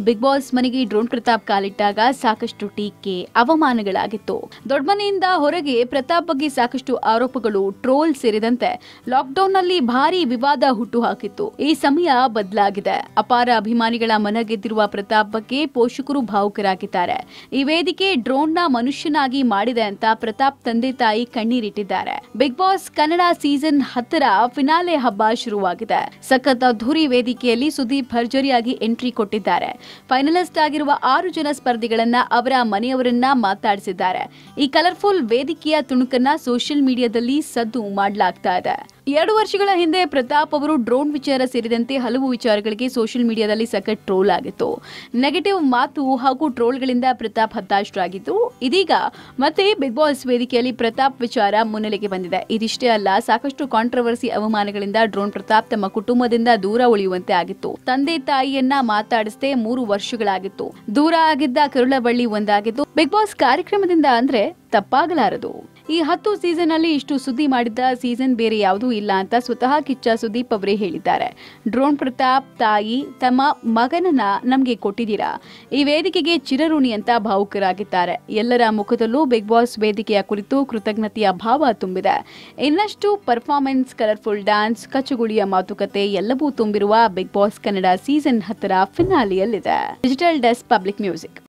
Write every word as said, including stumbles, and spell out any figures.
Big boss ಮನೆಗೆ drone Pratap ಕಾಲಿಟ್ಟಾಗ ಸಾಕಷ್ಟು ಟೀಕೆ ಅವಮಾನಗಳಾಗಿತ್ತು. ದೊಡ್ಡಮನೆಯಿಂದ ಹೊರಗೆ ಪ್ರತಾಪ್ ಬಗ್ಗೆ ಸಾಕಷ್ಟು ಆರೋಪಗಳು, ಟ್ರೋಲ್ ಸೇರಿದಂತೆ ಲಾಕ್ಡೌನ್ ನಲ್ಲಿ ಭಾರಿ ವಿವಾದ ಹುಟ್ಟುಹಾಕಿತ್ತು. ಈ ಸಮಯ ಬದಲಾಗಿದೆ. ಅಪಾರ ಅಭಿಮಾನಿಗಳ ಮನ ಗೆದ್ದಿರುವ ಪ್ರತಾಪ್ ಬಗ್ಗೆ ಪೋಷಕರು ಭಾವುಕರಾಗಿದ್ದಾರೆ. ಈ ವೇದಿಕೆ ಡ್ರೋನ್ ನ ಮನುಷ್ಯನಾಗಿ ಮಾಡಿದೆ ಅಂತ ಪ್ರತಾಪ್ ತಂದೆ ತಾಯಿ ಕಣ್ಣೀರಿಟ್ಟಿದ್ದಾರೆ. ಬಿಗ್ ಬಾಸ್ ಕನ್ನಡ ಸೀಸನ್ ಹತ್ತರ ಫಿನಾಲೆ ಹಬ್ಬ ಶುರುವಾಗಿದೆ. ಸಖತ್ ಅದ್ಧೂರಿ ವೇದಿಕೆಯಲ್ಲಿ ಸುದೀಪ್ ಭರ್ಜರಿಯಾಗಿ ಎಂಟ್ರಿ ಕೊಟ್ಟಿದ್ದಾರೆ. ಫೈನಲಿಸ್ಟ್ ಆಗಿರುವ ಆರು ಜನ ಸ್ಪರ್ಧಿಗಳನ್ನ ಅವರ ಮನೆಯವರನ್ನ ಮಾತಾಡಿಸಿದ್ದಾರೆ. ಈ ಕಲರ್ಫುಲ್ ವೇದಿಕೆಯ ತುಣುಕನ್ನ ಸೋಷಿಯಲ್ ಮೀಡಿಯಾದಲ್ಲಿ ಸದ್ದು ಮಾಡಲಾಗ್ತಾ ಇದೆ. ಎರಡು ವರ್ಷಗಳ ಹಿಂದೆ ಪ್ರತಾಪ್ ಅವರು ಡ್ರೋನ್ ವಿಚಾರ ಸೇರಿದಂತೆ ಹಲವು ವಿಚಾರಗಳಿಗೆ ಸೋಷಿಯಲ್ ಮೀಡಿಯಾದಲ್ಲಿ ಸಖತ್ ಟ್ರೋಲ್ ಆಗಿತ್ತು. ನೆಗೆಟಿವ್ ಮಾತು ಹಾಗೂ ಟ್ರೋಲ್ಗಳಿಂದ ಪ್ರತಾಪ್ ಹತಾಶರಾಗಿದ್ದು, ಇದೀಗ ಮತ್ತೆ ಬಿಗ್ ಬಾಸ್ ವೇದಿಕೆಯಲ್ಲಿ ಪ್ರತಾಪ್ ವಿಚಾರ ಮುನ್ನೆಲೆಗೆ ಬಂದಿದೆ. ಇದಿಷ್ಟೇ ಅಲ್ಲ, ಸಾಕಷ್ಟು ಕಾಂಟ್ರವರ್ಸಿ ಅವಮಾನಗಳಿಂದ ಡ್ರೋನ್ ಪ್ರತಾಪ್ ತಮ್ಮ ಕುಟುಂಬದಿಂದ ದೂರ ಉಳಿಯುವಂತೆ ಆಗಿತ್ತು. ತಂದೆ ತಾಯಿಯನ್ನ ಮಾತಾಡಿಸದೆ ಮೂರು ವರ್ಷಗಳಾಗಿತ್ತು. ದೂರ ಆಗಿದ್ದ ಕರುಳಬಳ್ಳಿ ಒಂದಾಗಿತ್ತು. ಬಿಗ್ ಬಾಸ್ ಕಾರ್ಯಕ್ರಮದಿಂದ ಅಂದ್ರೆ ತಪ್ಪಾಗಲಾರದು. ಈ ಹತ್ತು ಸೀಸನ್ ಅಲ್ಲಿ ಇಷ್ಟು ಸುದ್ದಿ ಮಾಡಿದ್ದ ಸೀಸನ್ ಬೇರೆ ಯಾವುದೂ ಇಲ್ಲ ಅಂತ ಸ್ವತಃ ಕಿಚ್ಚ ಸುದೀಪ್ ಅವರೇ ಹೇಳಿದ್ದಾರೆ. ಡ್ರೋನ್ ಪ್ರತಾಪ್ ತಾಯಿ ತಮ್ಮ ಮಗನನ್ನ ನಮ್ಗೆ ಕೊಟ್ಟಿದ್ದೀರಾ, ಈ ವೇದಿಕೆಗೆ ಚಿರಋಣಿ ಅಂತ ಭಾವುಕರಾಗಿದ್ದಾರೆ. ಎಲ್ಲರ ಮುಖದಲ್ಲೂ ಬಿಗ್ ಬಾಸ್ ವೇದಿಕೆಯ ಕುರಿತು ಕೃತಜ್ಞತೆಯ ಭಾವ ತುಂಬಿದೆ. ಇನ್ನಷ್ಟು ಪರ್ಫಾರ್ಮೆನ್ಸ್, ಕಲರ್ಫುಲ್ ಡ್ಯಾನ್ಸ್, ಕಚ್ಚುಗುಳಿಯ ಮಾತುಕತೆ ಎಲ್ಲವೂ ತುಂಬಿರುವ ಬಿಗ್ ಬಾಸ್ ಕನ್ನಡ ಸೀಸನ್ ಹತ್ತರ ಫಿನಾಲಿಯಲ್ಲಿದೆ. Digital desk, public music.